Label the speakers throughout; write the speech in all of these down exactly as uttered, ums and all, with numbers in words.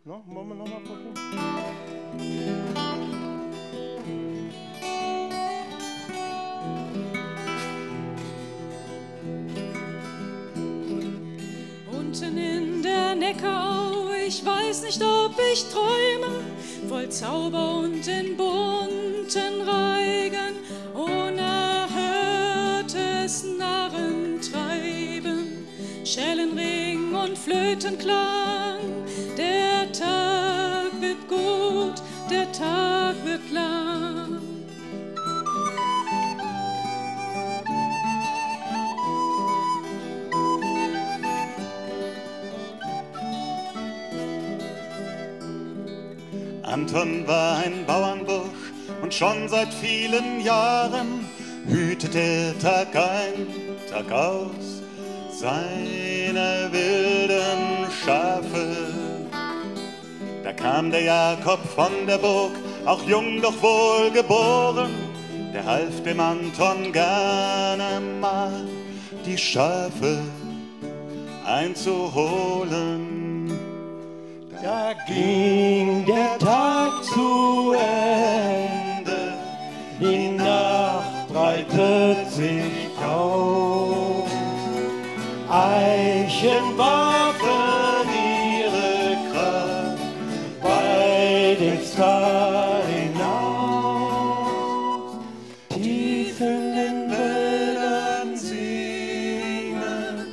Speaker 1: No, wollen wir noch mal gucken?
Speaker 2: Unten in der Neckarau, ich weiß nicht, ob ich träume, voll Zauber und in bunten Reigen, unerhörtes Narrentreiben, Schellenring und Flötenklang. Der Tag wird gut, der Tag wird lang.
Speaker 3: Anton war ein Bauernbursch und schon seit vielen Jahren hütet er Tag ein, Tag aus seine wilden Schafe. Da kam der Jakob von der Burg, auch jung, doch wohlgeboren, der half dem Anton gerne mal, die Schafe einzuholen.
Speaker 1: Da ging der Tag zu Ende, die Nacht breitet sich auf. Eichen warfen ihre Kraft bei dem Tal hinaus. Tief in den Wäldern singen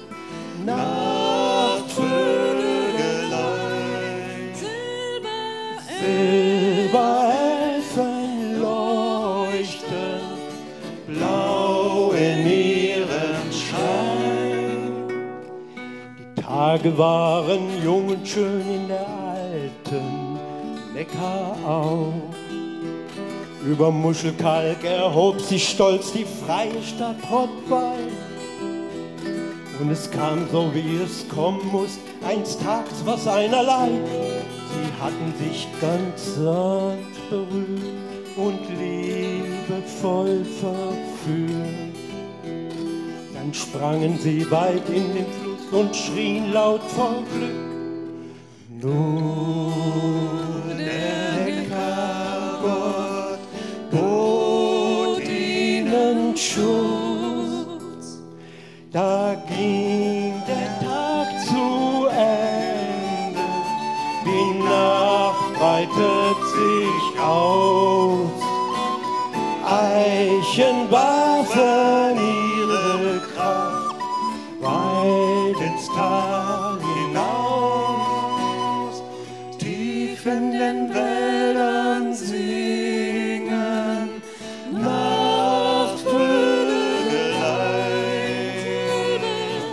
Speaker 1: Nachtvögelein. Silberelfen leuchten blau in ihrem Schein. Die Tage waren jung und schön in der alten Neckarau. Über Muschelkalk erhob sich stolz die freie Stadt Rottweil. Und es kam so, wie es kommen muss, einst tags war einerlei. Sie hatten sich ganz sanft berührt und liebevoll verführt. Dann sprangen sie weit in den Fluss und schrien laut vor Glück. Nur der Neckargott bot ihnen Schutz. Da ging der Tag zu Ende, die Nacht breitet sich aus. Eichen warfen ihre Kraft weit ins Tal hinaus. Tief in den Wäldern singen Nachtvögelein.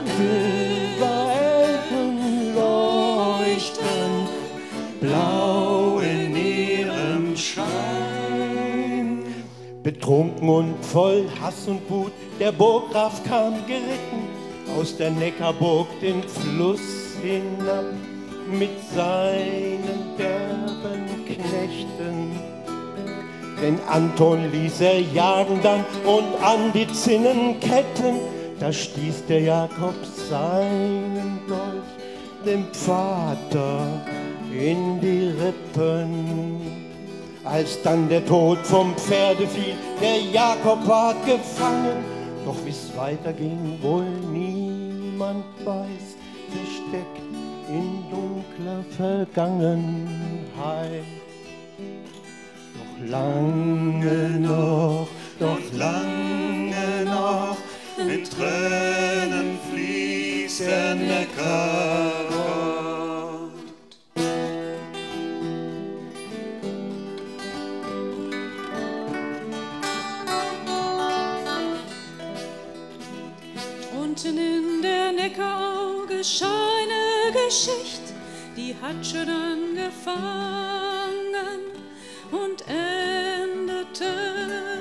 Speaker 1: Silberelfen leuchten blau in ihrem Schein. Betrunken und voll Hass und Wut, der Burggraf kam geritten aus der Neckarburg den Fluss hinab mit seinen derben Knechten. Den Anton ließ er jagen dann und an die Zinnenketten, da stieß der Jakob seinen Dolch dem Vater in die Rippen. Als dann der Tod vom Pferde fiel, der Jakob ward gefangen, doch wie's weiterging, wohl niemand weiß, versteckt in dunkler Vergangenheit. Doch lange noch,
Speaker 3: Doch lange noch in Tränen fließt der Neckargott.
Speaker 2: Unten in der Neckarau geschah eine Geschichte, die hat schon angefangen und endete